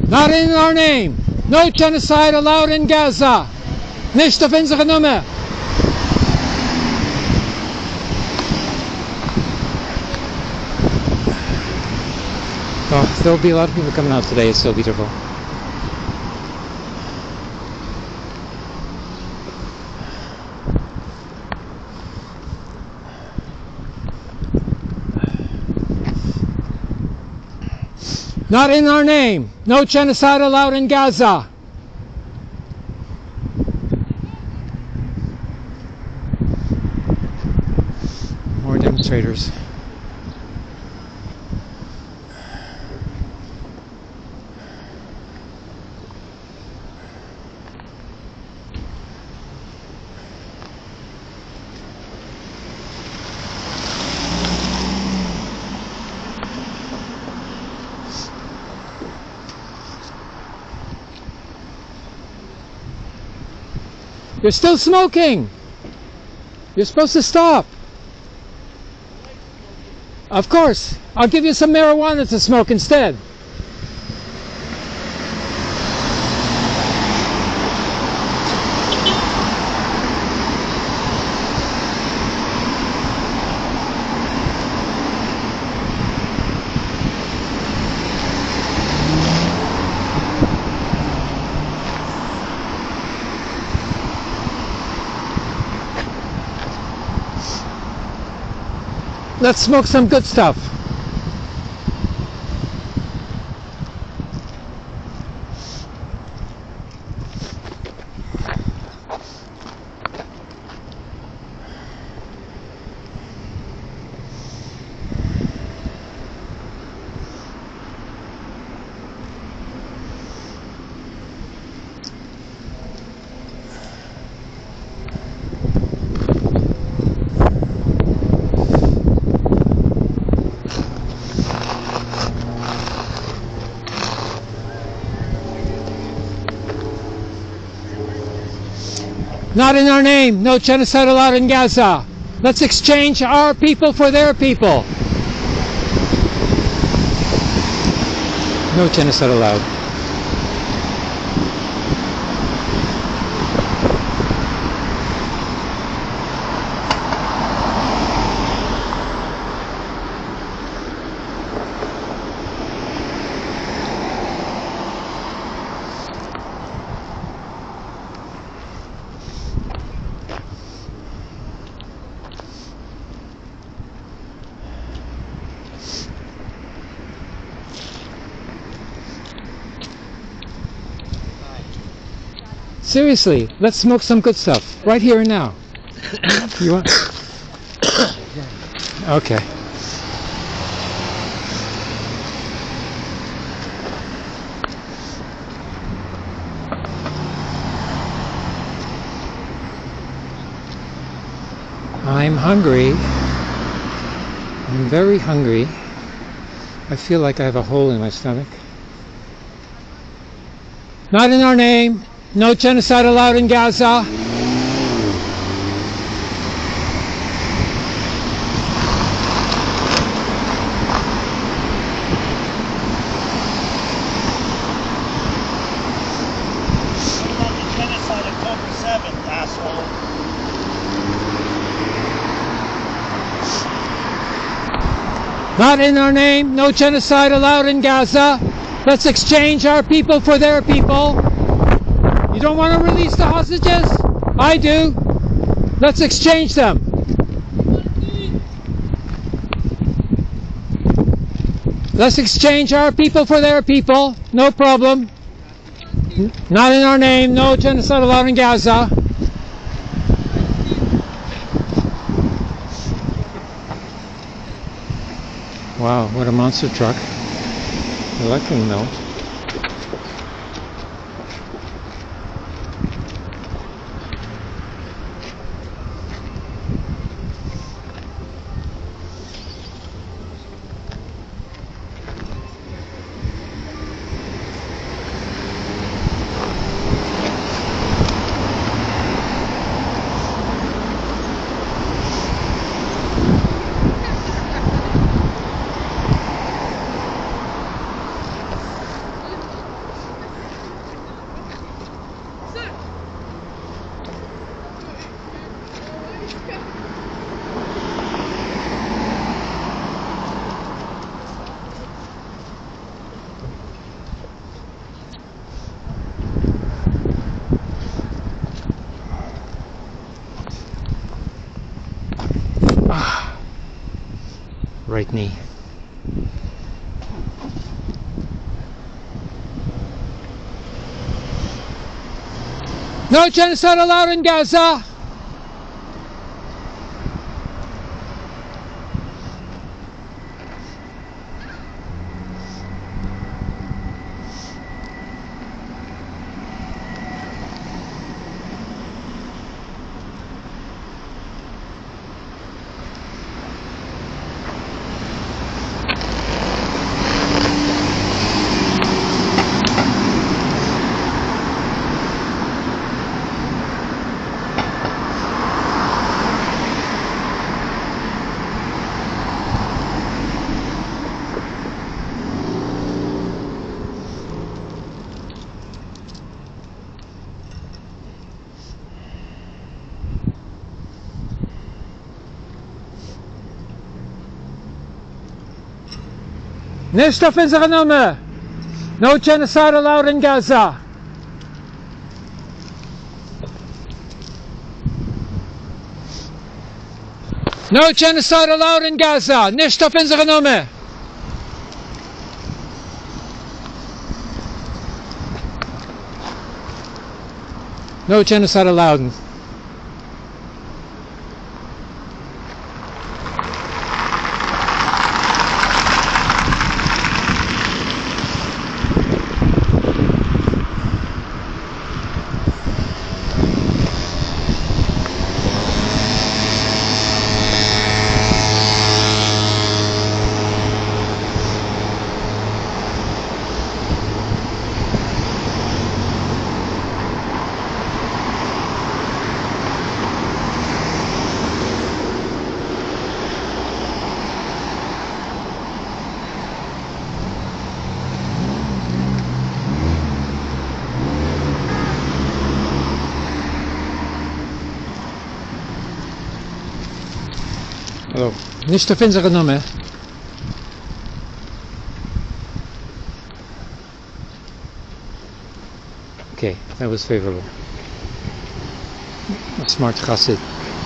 Not in our name. No genocide allowed in Gaza. Nicht auf unsere Nummer. Oh, there'll be a lot of people coming out today. It's so beautiful. Not in our name. No genocide allowed in Gaza. More demonstrators. You're still smoking. You're supposed to stop. Of course. I'll give you some marijuana to smoke instead. Let's smoke some good stuff. Not in our name. No genocide allowed in Gaza. Let's exchange our people for their people. No genocide allowed. Seriously, let's smoke some good stuff right here and now. You want? Okay. I'm hungry. I'm very hungry. I feel like I have a hole in my stomach. Not in our name. No genocide allowed in Gaza. Not in our name. No genocide allowed in Gaza. Let's exchange our people for their people. You don't want to release the hostages? I do. Let's exchange them. Let's exchange our people for their people. No problem. Not in our name. No genocide allowed in Gaza. Wow, what a monster truck. That can melt. right knee. No genocide allowed in Gaza! Nicht auf unsere Nummer! No genocide allowed in Gaza! No genocide allowed in Gaza! Nicht auf unsere Nummer! No genocide allowed. Hello. Nicht auf unsere Nummer. Okay, that was favorable. A smart chassid.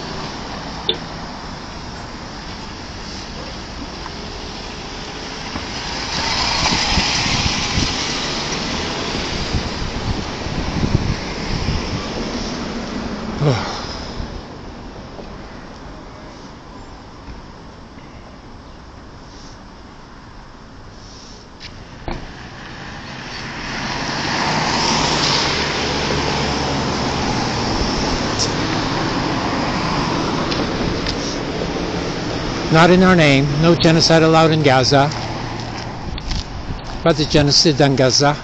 Oh. Not in our name. No genocide allowed in Gaza. Pas de génocide dans Gaza.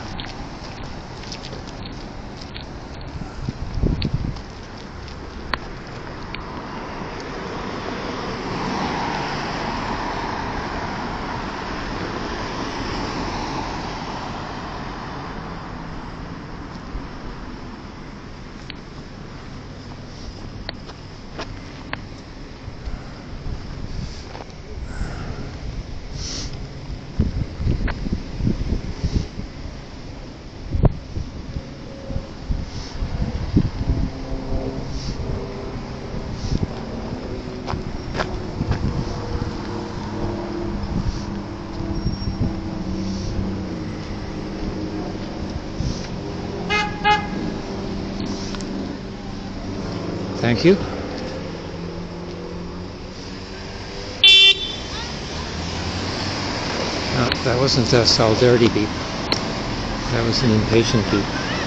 Thank you. No, that wasn't a solidarity beep. That was an impatient beep.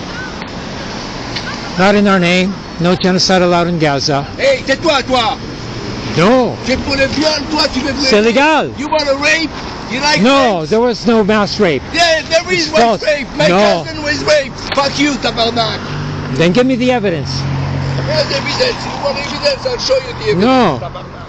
Not in our name. No genocide allowed in Gaza. Hey, tais-toi, toi! No. Tu es pour le viol, toi, tu veux... C'est légal. You want to rape? You like No, rape? there was no mass rape. Yeah, there is It's was false. rape. My No. cousin was raped. Fuck you, tabarnak. Then give me the evidence. Where's evidence? You want evidence? I'll show you the evidence, No. tabarnak.